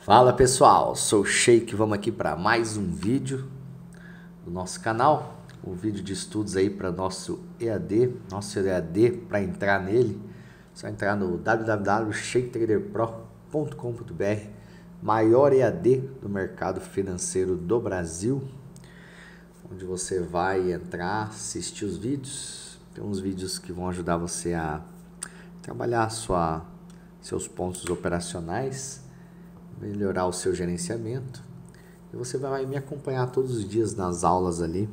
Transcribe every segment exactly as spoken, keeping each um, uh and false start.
Fala pessoal, sou o Sheik, vamos aqui para mais um vídeo do nosso canal, um vídeo de estudos aí para nosso E A D, nosso E A D. Para entrar nele, é só entrar no w w w ponto sheik trader pro ponto com ponto b r, maior E A D do mercado financeiro do Brasil, onde você vai entrar, assistir os vídeos. Tem uns vídeos que vão ajudar você a trabalhar sua, seus pontos operacionais, melhorar o seu gerenciamento, e você vai me acompanhar todos os dias nas aulas ali,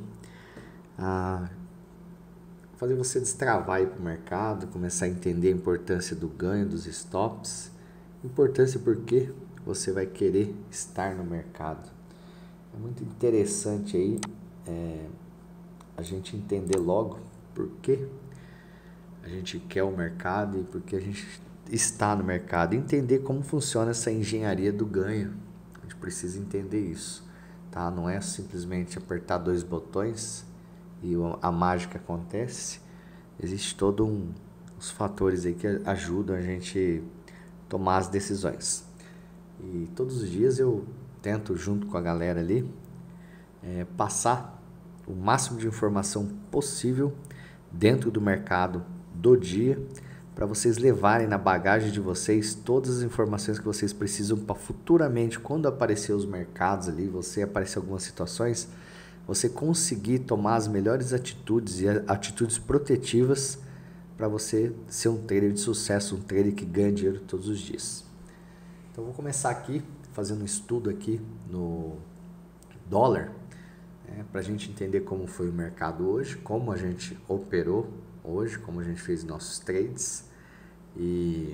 a fazer você destravar aí para o mercado, começar a entender a importância do ganho, dos stops, importância porque você vai querer estar no mercado. É muito interessante aí é, a gente entender logo por que a gente quer o mercado e por que a gente está no mercado, entender como funciona essa engenharia do ganho. A gente precisa entender isso, tá? Não é simplesmente apertar dois botões e a mágica acontece. Existe todo um os fatores aí que ajudam a gente tomar as decisões. E todos os dias eu tento, junto com a galera ali, é, passar o máximo de informação possível dentro do mercado do dia, para vocês levarem na bagagem de vocês todas as informações que vocês precisam para futuramente, quando aparecer os mercados ali, você aparecer algumas situações, você conseguir tomar as melhores atitudes e atitudes protetivas para você ser um trader de sucesso, um trader que ganha dinheiro todos os dias. Então vou começar aqui fazendo um estudo aqui no dólar, é, para a gente entender como foi o mercado hoje, como a gente operou hoje, como a gente fez nossos trades e,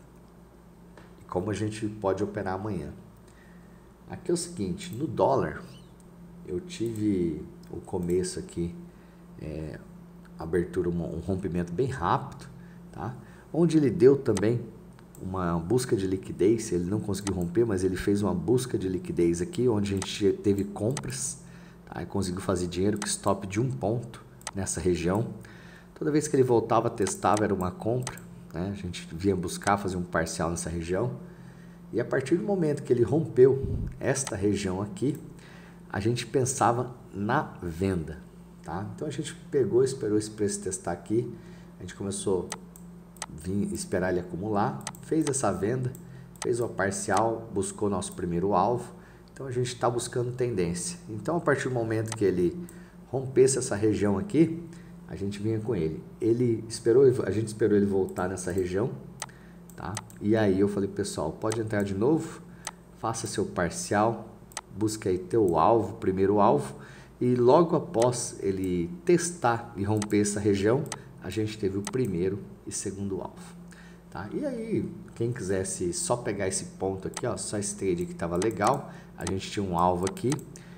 e como a gente pode operar amanhã. Aqui é o seguinte, no dólar eu tive o começo aqui, é, abertura, um, um rompimento bem rápido, tá? Onde ele deu também uma busca de liquidez, ele não conseguiu romper, mas ele fez uma busca de liquidez aqui, onde a gente teve compras, tá? E conseguiu fazer dinheiro com stop de um ponto nessa região. Toda vez que ele voltava, testava, era uma compra, né? A gente vinha buscar fazer um parcial nessa região. E a partir do momento que ele rompeu esta região aqui, a gente pensava na venda, tá? Então a gente pegou, esperou esse preço testar aqui, a gente começou a vir esperar ele acumular, fez essa venda, fez uma parcial, buscou nosso primeiro alvo. Então a gente está buscando tendência. Então a partir do momento que ele rompesse essa região aqui, a gente vinha com ele. Ele esperou, a gente esperou ele voltar nessa região, tá? E aí eu falei, pessoal, pode entrar de novo, faça seu parcial, busque aí teu alvo, primeiro alvo, e logo após ele testar e romper essa região, a gente teve o primeiro e segundo alvo, tá? E aí, quem quisesse só pegar esse ponto aqui, ó, só esse trade que estava legal, a gente tinha um alvo aqui.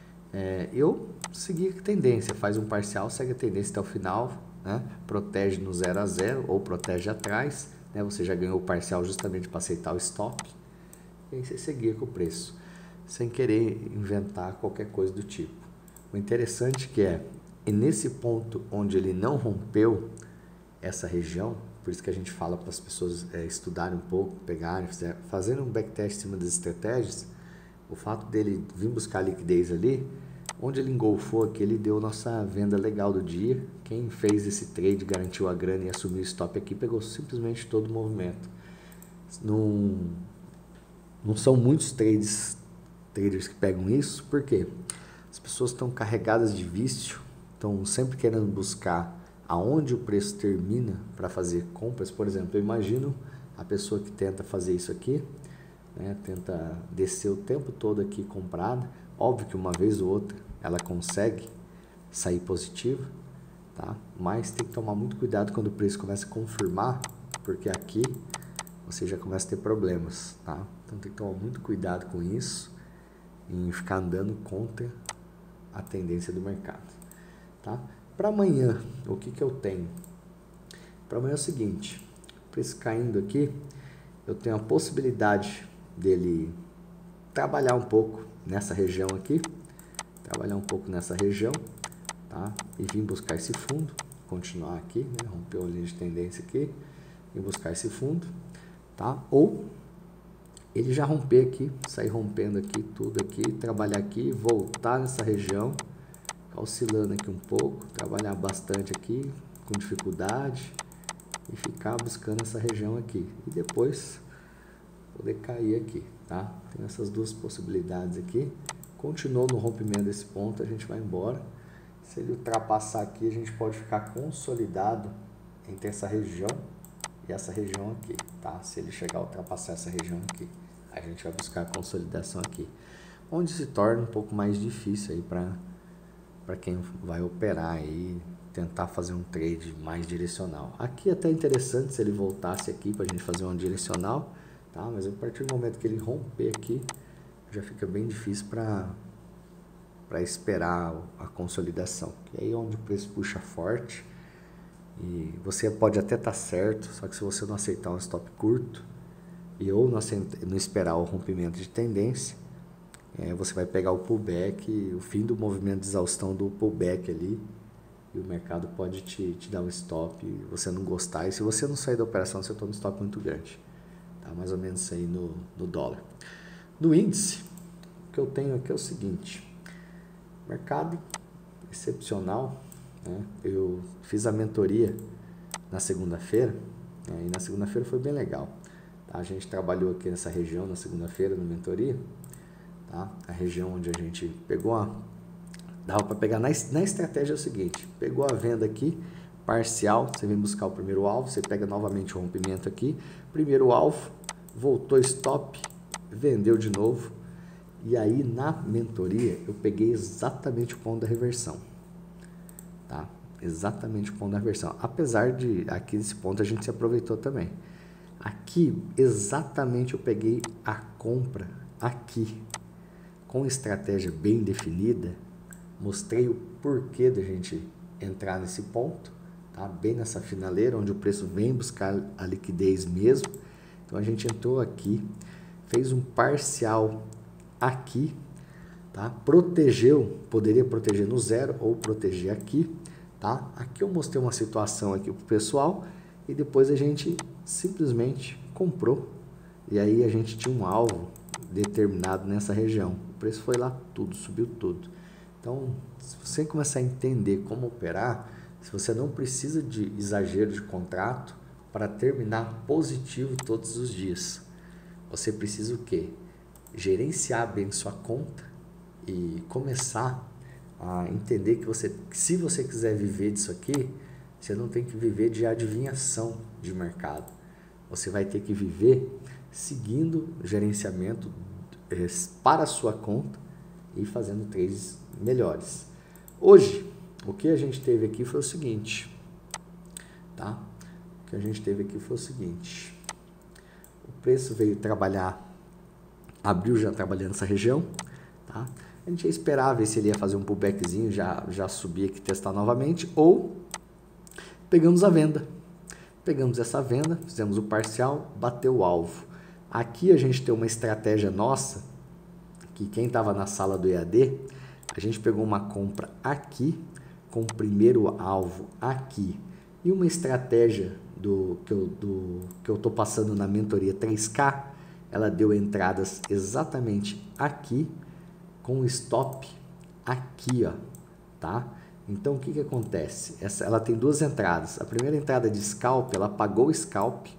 É, eu segui a tendência, faz um parcial, segue a tendência até o final, né? Protege no zero a zero ou protege atrás, né? Você já ganhou o parcial justamente para aceitar o stop, e aí você seguia com o preço, sem querer inventar qualquer coisa do tipo. O interessante que é, e nesse ponto onde ele não rompeu essa região, por isso que a gente fala para as pessoas é, estudarem um pouco, pegarem, fazendo um backtest em cima das estratégias. O fato dele vir buscar liquidez ali, onde ele engolfou aqui, ele deu nossa venda legal do dia. Quem fez esse trade, garantiu a grana e assumiu o stop aqui, pegou simplesmente todo o movimento. Não, não são muitos trades, traders que pegam isso, porque as pessoas estão carregadas de vício, estão sempre querendo buscar aonde o preço termina para fazer compras. Por exemplo, eu imagino a pessoa que tenta fazer isso aqui, né, tenta descer o tempo todo aqui comprada. Óbvio que uma vez ou outra ela consegue sair positiva, tá? Mas tem que tomar muito cuidado quando o preço começa a confirmar, porque aqui você já começa a ter problemas, tá? Então tem que tomar muito cuidado com isso, em ficar andando contra a tendência do mercado, tá? Para amanhã, o que que eu tenho? Para amanhã é o seguinte, o preço caindo aqui, eu tenho a possibilidade dele trabalhar um pouco nessa região aqui, trabalhar um pouco nessa região, tá? E vir buscar esse fundo, continuar aqui, né? Rompeu a linha de tendência aqui, e buscar esse fundo, tá? Ou ele já romper aqui, sair rompendo aqui, tudo aqui, trabalhar aqui, voltar nessa região, oscilando aqui um pouco, trabalhar bastante aqui, com dificuldade, e ficar buscando essa região aqui. E depois poder cair aqui, tá? Tem essas duas possibilidades aqui. Continuou no rompimento desse ponto, a gente vai embora. Se ele ultrapassar aqui, a gente pode ficar consolidado entre essa região e essa região aqui, tá? Se ele chegar a ultrapassar essa região aqui, a gente vai buscar a consolidação aqui, onde se torna um pouco mais difícil aí para para quem vai operar e tentar fazer um trade mais direcional. Aqui até é interessante se ele voltasse aqui para a gente fazer uma direcional, tá? Mas a partir do momento que ele romper aqui, já fica bem difícil para para esperar a consolidação. E aí é onde o preço puxa forte e você pode até estar certo, só que se você não aceitar um stop curto e ou não, não esperar o rompimento de tendência, é, você vai pegar o pullback, o fim do movimento de exaustão do pullback ali, e o mercado pode te, te dar um stop e você não gostar. E se você não sair da operação, você toma um stop muito grande. Tá? Mais ou menos isso aí no, no dólar. No índice, o que eu tenho aqui é o seguinte: mercado excepcional, né? Eu fiz a mentoria na segunda-feira, né? E na segunda-feira foi bem legal. Tá? A gente trabalhou aqui nessa região na segunda-feira na mentoria, tá? A região onde a gente pegou a... Dava para pegar na, na estratégia é o seguinte: pegou a venda aqui, parcial, você vem buscar o primeiro alvo, você pega novamente o rompimento aqui, primeiro alvo, voltou stop, vendeu de novo. E aí na mentoria eu peguei exatamente o ponto da reversão, tá? Exatamente o ponto da reversão. Apesar de aqui nesse ponto a gente se aproveitou também. Aqui exatamente eu peguei a compra aqui com estratégia bem definida. Mostrei o porquê da gente entrar nesse ponto, tá? Bem nessa finaleira onde o preço vem buscar a liquidez mesmo. Então a gente entrou aqui, fez um parcial aqui, tá? Protegeu, poderia proteger no zero ou proteger aqui, tá? Aqui eu mostrei uma situação aqui pro pessoal e depois a gente simplesmente comprou. E aí a gente tinha um alvo determinado nessa região. O preço foi lá tudo, subiu tudo. Então, se você começar a entender como operar, se você não precisa de exagero de contrato para terminar positivo todos os dias, você precisa o quê? Gerenciar bem sua conta e começar a entender que você, que se você quiser viver disso aqui, você não tem que viver de adivinhação de mercado. Você vai ter que viver seguindo gerenciamento eh, para a sua conta e fazendo trades melhores. Hoje, o que a gente teve aqui foi o seguinte, tá? O que a gente teve aqui foi o seguinte: o preço veio trabalhar, abriu já trabalhando nessa região, tá? A gente ia esperar ver se ele ia fazer um pullbackzinho, já, já subir aqui, testar novamente, ou pegamos a venda. Pegamos essa venda, fizemos o parcial, bateu o alvo. Aqui a gente tem uma estratégia nossa, que quem estava na sala do E A D, a gente pegou uma compra aqui, com o primeiro alvo aqui, e uma estratégia do, que eu do, que eu tô passando na mentoria três K, ela deu entradas exatamente aqui, com o stop aqui, ó, tá? Então, o que que acontece? Essa, ela tem duas entradas. A primeira entrada de scalp, ela pagou o scalp,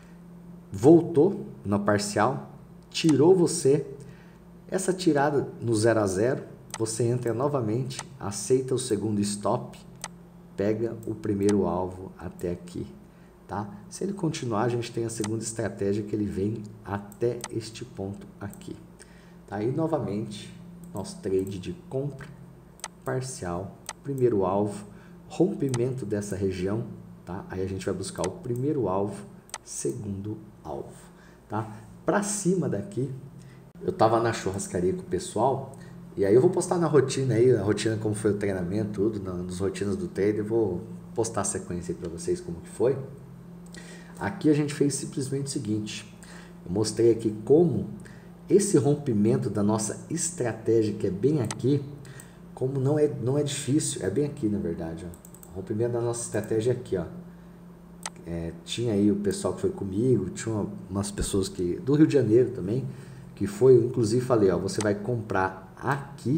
voltou na parcial, tirou você. Essa tirada no zero a zero, você entra novamente, aceita o segundo stop, pega o primeiro alvo até aqui, tá? Se ele continuar, a gente tem a segunda estratégia, que ele vem até este ponto aqui, tá? E novamente, nosso trade de compra parcial, primeiro alvo, rompimento dessa região, tá? Aí a gente vai buscar o primeiro alvo, segundo alvo, tá? Para cima daqui, eu tava na churrascaria com o pessoal, e aí eu vou postar na rotina aí, a rotina como foi o treinamento, tudo, nas rotinas do trader, eu vou postar a sequência aí para vocês como que foi. Aqui a gente fez simplesmente o seguinte, eu mostrei aqui como esse rompimento da nossa estratégia, que é bem aqui, como não é, não é difícil, é bem aqui na verdade, ó. O rompimento da nossa estratégia é aqui, ó. É, É, tinha aí o pessoal que foi comigo, tinha uma, umas pessoas que do Rio de Janeiro também, que foi, inclusive falei, ó, você vai comprar aqui,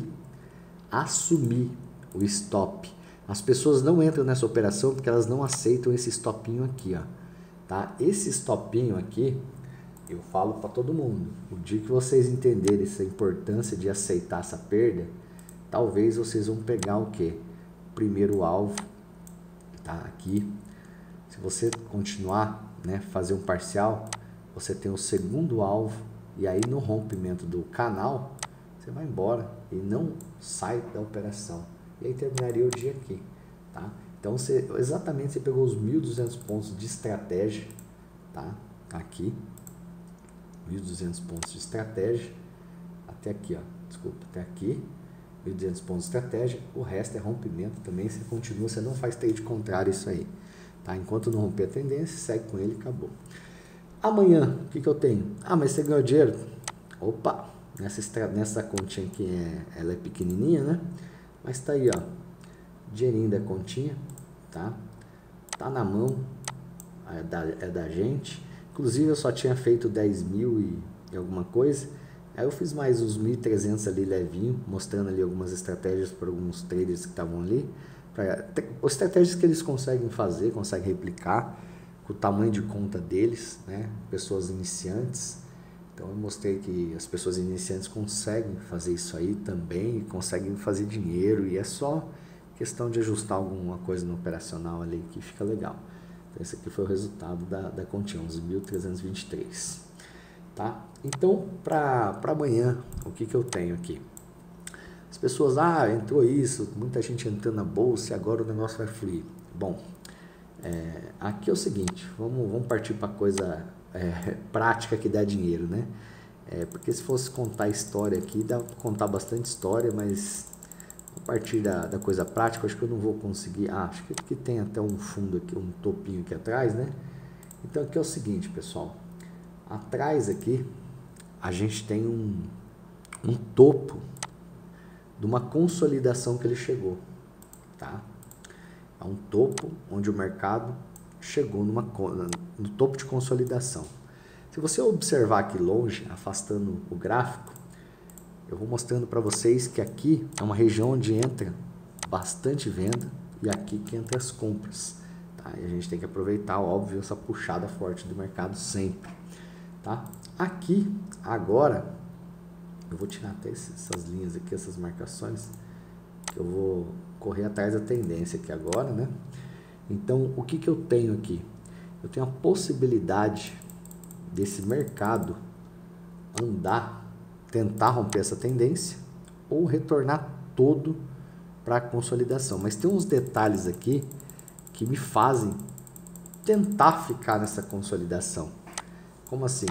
assumir o stop. As pessoas não entram nessa operação porque elas não aceitam esse stopinho aqui, ó, tá? Esse stopinho aqui, eu falo para todo mundo, o dia que vocês entenderem essa importância de aceitar essa perda, talvez vocês vão pegar o quê? Primeiro alvo, tá? Aqui. Se você continuar, né, fazer um parcial, você tem o segundo alvo e aí no rompimento do canal, você vai embora e não sai da operação. E aí terminaria o dia aqui, tá? Então, você, exatamente, você pegou os mil e duzentos pontos de estratégia, tá? Aqui, mil e duzentos pontos de estratégia, até aqui, ó, desculpa, até aqui, mil e duzentos pontos de estratégia, o resto é rompimento também, você continua, você não faz trade contrário isso aí. Tá? Enquanto não romper a tendência, segue com ele e acabou. Amanhã, o que, que eu tenho? Ah, mas você ganhou dinheiro? Opa, nessa, nessa continha aqui, é, ela é pequenininha, né? Mas tá aí, ó, dinheirinho da continha, tá? Tá na mão, é da, é da gente. Inclusive, eu só tinha feito dez mil e, e alguma coisa. Aí eu fiz mais uns mil e trezentos ali levinho, mostrando ali algumas estratégias para alguns traders que estavam ali. Pra, as estratégias que eles conseguem fazer, conseguem replicar com o tamanho de conta deles, né? Pessoas iniciantes. Então eu mostrei que as pessoas iniciantes conseguem fazer isso aí também, conseguem fazer dinheiro e é só questão de ajustar alguma coisa no operacional ali que fica legal. Então esse aqui foi o resultado da, da continha, uns mil trezentos e vinte e três. Tá? Então para amanhã, o que, que eu tenho aqui? As pessoas, ah, entrou isso, muita gente entrando na bolsa e agora o negócio vai fluir. Bom, é, aqui é o seguinte, vamos, vamos partir para coisa é, prática que dá dinheiro, né? É, porque se fosse contar história aqui, dá para contar bastante história, mas a partir da, da coisa prática, acho que eu não vou conseguir. Ah, acho que aqui tem até um fundo aqui, um topinho aqui atrás, né? Então aqui é o seguinte, pessoal, atrás aqui a gente tem um, um topo de uma consolidação que ele chegou, tá? É um topo onde o mercado chegou numa, no topo de consolidação. Se você observar aqui longe, afastando o gráfico, eu vou mostrando para vocês que aqui é uma região onde entra bastante venda e aqui que entra as compras, tá? E a gente tem que aproveitar, óbvio, essa puxada forte do mercado sempre, tá? Aqui, agora, eu vou tirar até essas linhas aqui, essas marcações, que eu vou correr atrás da tendência aqui agora, né? Então, o que que eu tenho aqui? Eu tenho a possibilidade desse mercado andar, tentar romper essa tendência ou retornar todo para a consolidação. Mas tem uns detalhes aqui que me fazem tentar ficar nessa consolidação. Como assim?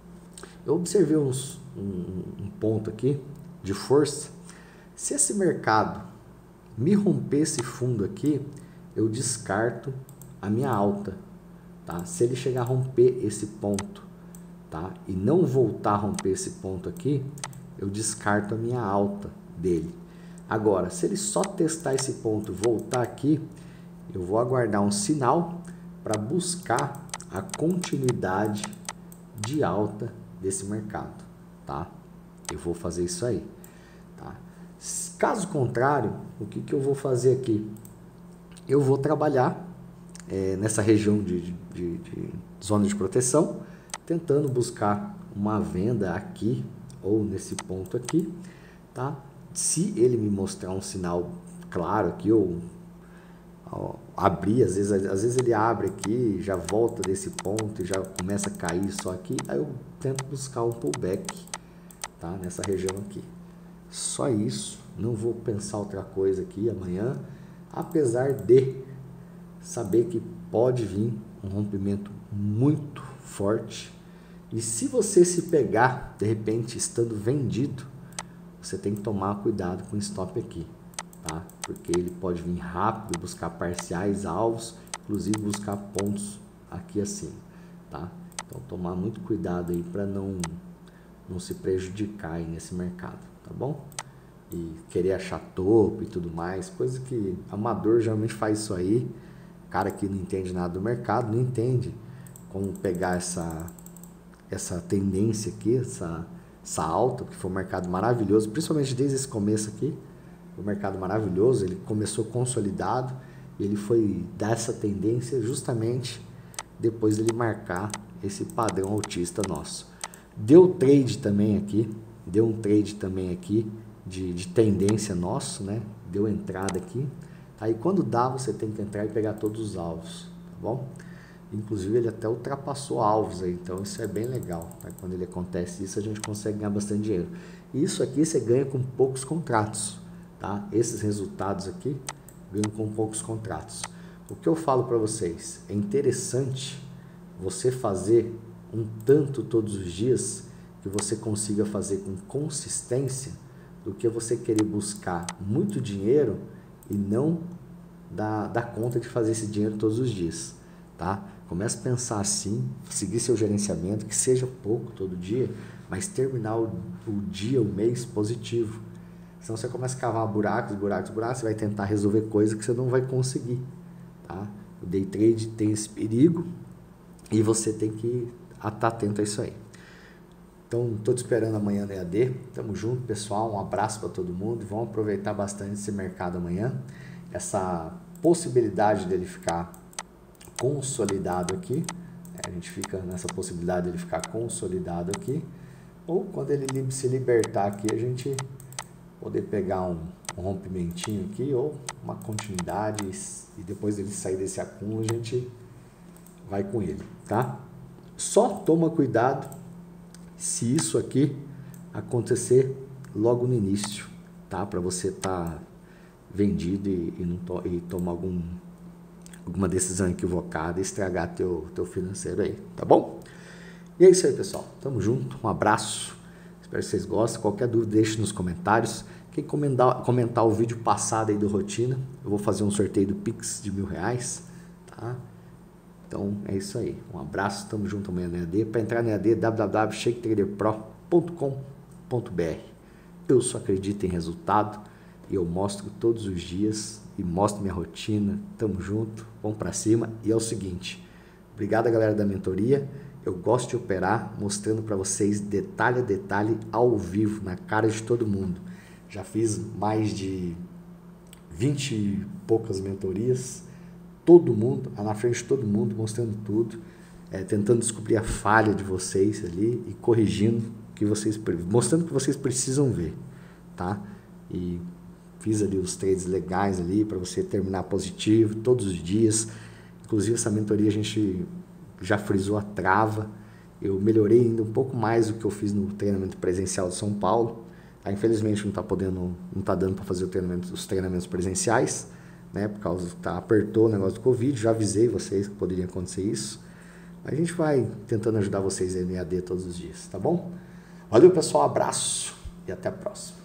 Eu observei uns, um, um ponto aqui de força. Se esse mercado me romper esse fundo aqui, eu descarto a minha alta, tá? Se ele chegar a romper esse ponto, tá? E não voltar a romper esse ponto aqui, eu descarto a minha alta dele. Agora, se ele só testar esse ponto e voltar aqui, eu vou aguardar um sinal para buscar a continuidade de alta desse mercado, tá? Eu vou fazer isso aí, tá? Caso contrário, o que que eu vou fazer aqui? Eu vou trabalhar é, nessa região de, de, de zona de proteção, tentando buscar uma venda aqui ou nesse ponto aqui, tá? Se ele me mostrar um sinal claro aqui, ou ó, abrir, às vezes, às vezes ele abre aqui, já volta desse ponto e já começa a cair só aqui, aí eu tento buscar um pullback, tá? Nessa região aqui. Só isso, não vou pensar outra coisa aqui amanhã, apesar de saber que pode vir um rompimento muito forte. E se você se pegar, de repente, estando vendido, você tem que tomar cuidado com o stop aqui, tá? Porque ele pode vir rápido, buscar parciais, alvos, inclusive buscar pontos aqui acima, tá? Então, tomar muito cuidado aí para não, não se prejudicar aí nesse mercado, tá bom? E querer achar topo e tudo mais, coisa que amador geralmente faz isso aí, cara que não entende nada do mercado, não entende como pegar essa, essa tendência aqui, essa, essa alta, que foi um mercado maravilhoso, principalmente desde esse começo aqui, o mercado maravilhoso, ele começou consolidado, ele foi dar essa tendência justamente depois dele marcar esse padrão altista nosso. Deu trade também aqui, deu um trade também aqui de, de tendência nosso, né? Deu entrada aqui. Aí quando dá, você tem que entrar e pegar todos os alvos, tá bom? Inclusive ele até ultrapassou alvos aí, então isso é bem legal, tá? Quando ele acontece isso, a gente consegue ganhar bastante dinheiro. E isso aqui você ganha com poucos contratos, tá? Esses resultados aqui ganham com poucos contratos. O que eu falo para vocês, é interessante você fazer um tanto todos os dias que você consiga fazer com consistência do que você querer buscar muito dinheiro e não dar, dar conta de fazer esse dinheiro todos os dias, tá? Comece a pensar assim, seguir seu gerenciamento, que seja pouco todo dia, mas terminar o, o dia, o mês positivo. Senão você começa a cavar buracos, buracos, buracos, você vai tentar resolver coisas que você não vai conseguir, tá? O day trade tem esse perigo e você tem que estar atento a isso aí. Então, estou te esperando amanhã no E A D. Tamo junto, pessoal. Um abraço para todo mundo. Vamos aproveitar bastante esse mercado amanhã. Essa possibilidade dele ficar consolidado aqui. A gente fica nessa possibilidade dele ficar consolidado aqui. Ou quando ele se libertar aqui, a gente poder pegar um, um rompimentinho aqui ou uma continuidade e depois dele sair desse acúmulo, a gente vai com ele, tá? Só toma cuidado se isso aqui acontecer logo no início, tá? Para você estar tá vendido e, e, não to e tomar algum, alguma decisão equivocada e estragar teu, teu financeiro aí, tá bom? E é isso aí, pessoal. Tamo junto, um abraço. Espero que vocês gostem. Qualquer dúvida, deixe nos comentários. Quem comentar, comentar o vídeo passado aí do Rotina, eu vou fazer um sorteio do Pix de mil reais, tá? Então é isso aí. Um abraço, tamo junto amanhã no E A D. Para entrar no E A D, w w w ponto shake trader pro ponto com ponto b r. Eu só acredito em resultado e eu mostro todos os dias e mostro minha rotina. Tamo junto, vamos para cima. E é o seguinte, obrigado a galera da mentoria. Eu gosto de operar mostrando para vocês detalhe a detalhe ao vivo, na cara de todo mundo. Já fiz mais de vinte e poucas mentorias, todo mundo, na frente de todo mundo, mostrando tudo, é, tentando descobrir a falha de vocês ali e corrigindo, que vocês, mostrando o que vocês precisam ver, tá? E fiz ali os trades legais ali para você terminar positivo todos os dias. Inclusive essa mentoria a gente já frisou a trava, eu melhorei ainda um pouco mais do que eu fiz no treinamento presencial de São Paulo. Tá? Infelizmente não está podendo, não tá dando para fazer o treinamento, os treinamentos presenciais, né? Por causa que tá, apertou o negócio do Covid, já avisei vocês que poderia acontecer isso. Mas a gente vai tentando ajudar vocês aí no E A D todos os dias, tá bom? Valeu, pessoal, abraço e até a próxima.